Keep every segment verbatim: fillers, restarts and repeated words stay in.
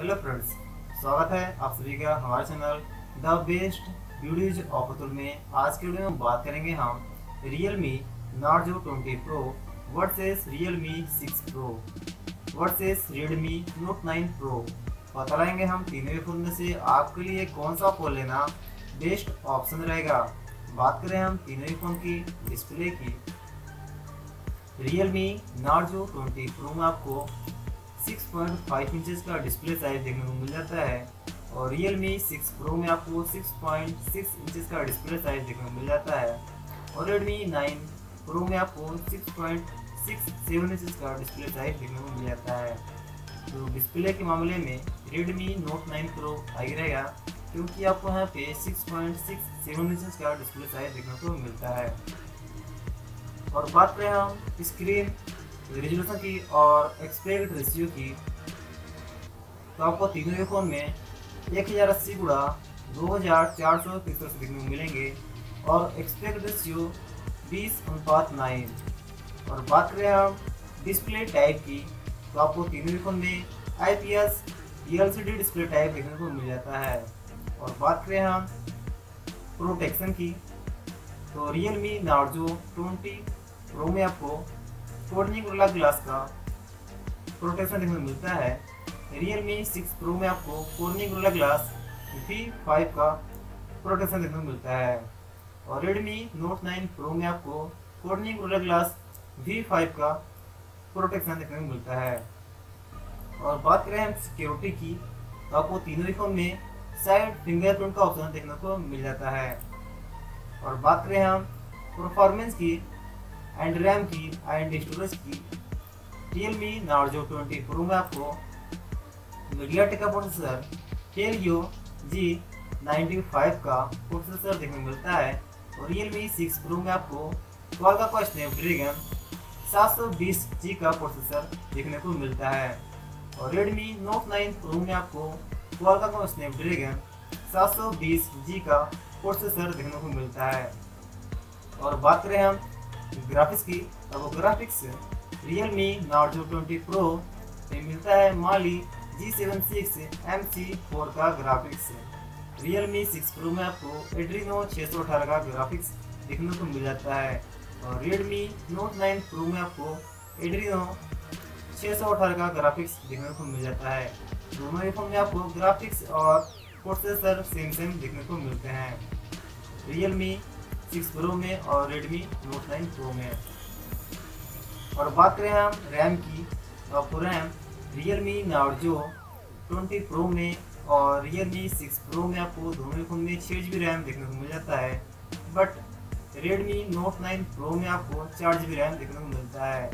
Hello friends, स्वागत है आप सभी का हमारे channel the best videos of Atul में। आज के वीडियो में बात करेंगे हम Realme Narzo twenty Pro versus Realme six Pro versus Redmi Note nine Pro। पता लगाएंगे हम तीनों फोन में से आपके लिए कौन सा फोन लेना बेस्ट ऑप्शन रहेगा। बात करें हम तीनों फोन की डिस्प्ले की। Realme Narzo ट्वेंटी Pro में आपको सिक्स पॉइंट फाइव इंचेस का डिस्प्ले साइज देखने को मिल जाता है और Realme सिक्स Pro में आपको सिक्स पॉइंट सिक्स इंचेस का डिस्प्ले साइज देखने को मिल जाता है और Redmi नाइन Pro में आपको six point six seven inches का डिस्प्ले साइज देखने को मिल जाता है। तो डिस्प्ले के मामले में Redmi Note नाइन Pro आगे रहेगा क्योंकि आपको यहाँ पे six point six seven inches का डिस्प्ले साइज देखने को मिलता है। और बात करें हम स्क्रीन रेजोल्यूशन की और एक्सपेक्ट रेशियो की, तो आपको तीनों ही फोन में एक हज़ार अस्सी गुणा दो हज़ार चार सौ पिक्सल देखने को मिलेंगे और एक्सपेक्ट रेशियो बीस अनुपात नाइन। और बात करें हम डिस्प्ले टाइप की, तो आपको तीनों ही फोन में I P S L C D display type देखने को मिल जाता है। और बात करें हम प्रोटेक्शन की, तो Realme Narzo ट्वेंटी Pro में आपको कोर्निंग गोरिल्ला ग्लास का प्रोटेक्शन देखने को मिलता है। Realme सिक्स Pro में आपको Corning Gorilla Glass V five का प्रोटेक्शन देखने को मिलता है और Redmi Note नाइन Pro में आपको Corning Gorilla Glass V five का प्रोटेक्शन देखने को मिलता है। और बात करें हम सिक्योरिटी की, तो आपको तीनों ही फोन में साइड फिंगरप्रिंट का ऑप्शन देखने को मिल जाता है। और बात करें हम परफॉर्मेंस की एंड रैम की एंड स्टोरेज की, Realme Narzo ट्वेंटी Pro में आपको मीडियाटेक का processor Helio G ninety five का प्रोसेसर देखने को मिलता है और Realme सिक्स Pro में आपको Qualcomm का Snapdragon seven two one G का प्रोसेसर देखने को मिलता है और Redmi Note नाइन Pro में आपको Qualcomm का Snapdragon seven two one G का प्रोसेसर देखने को मिलता है। और बात करें हम ग्राफिक्स की, अब graphics Realme Narzo twenty Pro में मिलता है Mali G seven six M C four का ग्राफिक्स। Realme सिक्स Pro में आपको Adreno सिक्स अठारह का ग्राफिक्स देखने को मिल जाता है और Redmi Note नाइन Pro में आपको Adreno सिक्स अठारह का ग्राफिक्स देखने को मिल जाता है। दोनों ही फोन में आपको ग्राफिक्स और प्रोसेसर सेम सेम देखने को मिलते हैं Realme सिक्स Pro में और Redmi Note नाइन Pro में। और बात करें हम रैम की, तो आपको RAM Realme Narzo twenty Pro में और Realme सिक्स Pro में आपको दोनों ही फोन में छः जी बी रैम देखने को मिल जाता है, but Redmi Note nine Pro में आपको चार जी बी रैम देखने को मिलता है।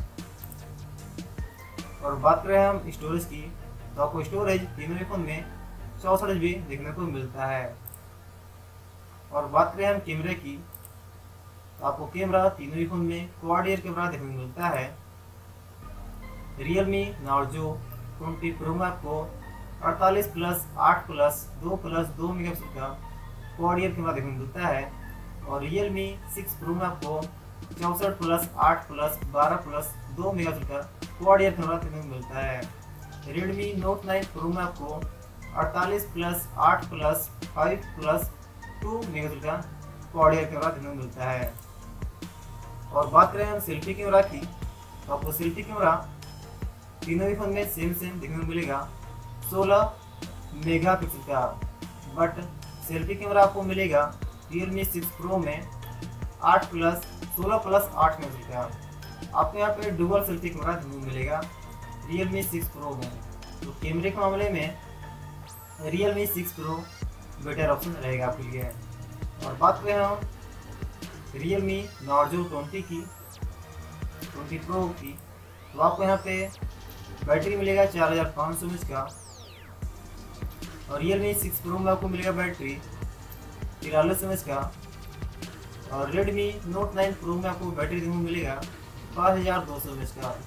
और बात करें हम स्टोरेज की, तो आपको स्टोरेज तीनों ही फोन में चौसठ जी बी देखने को मिलता है। और बात करें हम कैमरे की, तो आपको कैमरा तीनों ही फोन में क्वाड एयर कैमरा देखने को मिलता है। Realme Narzo ट्वेंटी Pro में आपको अड़तालीस प्लस आठ प्लस दो प्लस दो मेगापिक्सल का क्वाड एयर कैमरा देखने को मिलता है और Realme सिक्स Pro में आपको चौंसठ प्लस आठ प्लस बारह प्लस दो मेगापिक्सल का क्वाड एयर कैमरा देखने को मिलता है। Redmi Note नाइन Pro में आपको अड़तालीस प्लस आठ plus five plus two megapixel का क्वाड एयर कैमरा देखने को मिलता है। और बात करें हम सेल्फी कैमरा की, तो आपको सेल्फी कैमरा तीनों ही फोन में सेम सेम देखने को मिलेगा सोलह मेगापिक्सल का, बट सेल्फी कैमरा आपको मिलेगा Realme सिक्स Pro में आठ प्लस सोलह प्लस आठ मेगापिक्सल का। आपको यहाँ पे डुअल सेल्फी कैमरा देखने को मिलेगा Realme सिक्स Pro में। तो कैमरे के मामले में Realme six Pro better option रहेगा आपके लिए। और बात करें हम Realme Narzo ट्वेंटी की ट्वेंटी Pro की, तो आपको यहाँ पे बैटरी मिलेगा चार हज़ार पाँच सौ एम एच का और Realme सिक्स Pro में आपको मिलेगा बैटरी तिरालीस एम एच का और Redmi Note नाइन Pro में आपको बैटरी देखने को मिलेगा पाँच हज़ार दो सौ एम एच का।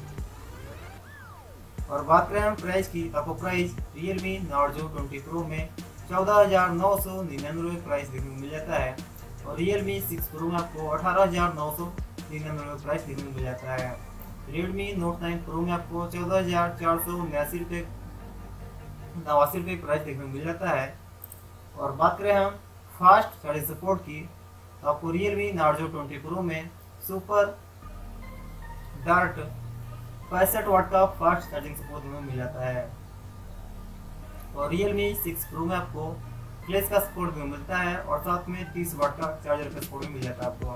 और बात करें हम प्राइस की, तो आपको price Realme Narzo twenty Pro में चौदह हज़ार नौ सौ निन्यानवे प्राइस देखने को मिल जाता है और Realme सिक्स Pro में आपको अठारह हज़ार नौ सौ निन्यानवे प्राइस देखने को मिल जाता है। Redmi Note नाइन Pro में आपको चौदह हज़ार चार सौ उन्यासी रुपये नवासी रुपये प्राइस देखने को मिल जाता है। और बात करें हम फास्ट चार्जिंग सपोर्ट की, तो आपको रियलमी नार्जो ट्वेंटी प्रो में सुपर डार्ट पैंसठ वाट का फास्ट चार्जिंग सपोर्ट में मिल जाता है। और रियलमी सिक्स प्रो में आपको फ्लैश का सपोर्ट भी मिलता है और साथ में तीस वाट का चार्जर का सपोर्ट भी मिल जाता है आपको।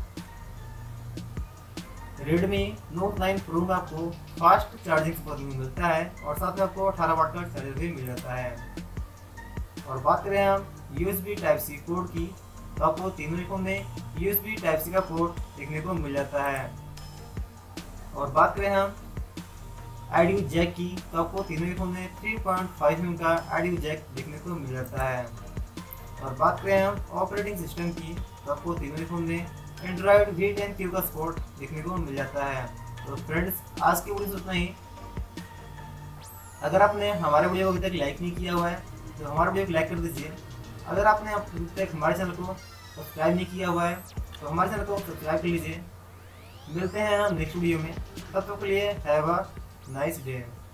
रेडमी नोट नाइन प्रो में आपको फास्ट चार्जिंग सपोर्ट भी मिलता है और साथ में आपको अठारह वाट का चार्जर भी मिल जाता है। और बात करें हम यूएसबी टाइप सी पोर्ट की, तो आपको तीनों फोन में यूएसबी टाइप सी का पोर्ट देखने को मिल जाता है। और बात करें हम ऑडियो जैक की, तो आपको तीनों फोन में थ्री पॉइंट फाइव एम का ऑडियो जैक देखने को मिल जाता है। और बात करें हम ऑपरेटिंग सिस्टम की, तो आपको तीनों फोन में एंड्रॉयड वी टेन क्यू का सपोर्ट देखने को मिल जाता है। तो फ्रेंड्स, आज की वीडियो से उतना ही। अगर आपने हमारे वीडियो को अभी तक लाइक नहीं किया हुआ है तो हमारे वीडियो को लाइक कर दीजिए। अगर आपने अभी तक हमारे चैनल को सब्सक्राइब नहीं किया हुआ है तो हमारे चैनल को सब्सक्राइब कर लीजिए। मिलते हैं हम नेक्स्ट वीडियो में, तब तक के लिए हैव अ नाइस डे।